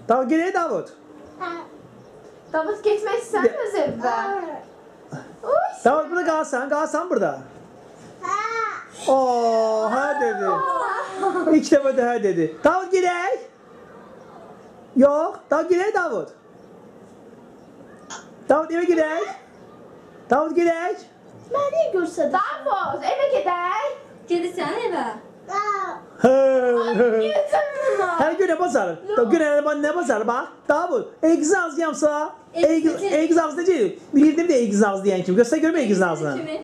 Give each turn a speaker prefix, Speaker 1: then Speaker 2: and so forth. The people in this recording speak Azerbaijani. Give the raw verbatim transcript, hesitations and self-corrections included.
Speaker 1: Davud gedək Davud.
Speaker 2: Davud getmək istəmirsən öz evdə.
Speaker 1: Davud burada qalsan, qalsan burada. Oo, hə dedi. İlk dəfə də hə dedi. Davud gedək. Yox, Davud gedək Davud. Davud evə gedək. Davud gedək.
Speaker 2: Məni görsə Davud, evə gedək.
Speaker 3: Gedirsən evə?
Speaker 1: Hər gün nə bazarı? Gün nə bazarı bax. Davud, egz ağzı yamsa, egz ağzı necə? Bilirdim də egz ağzı deyən kimi. Göstər görmə egz ağzını.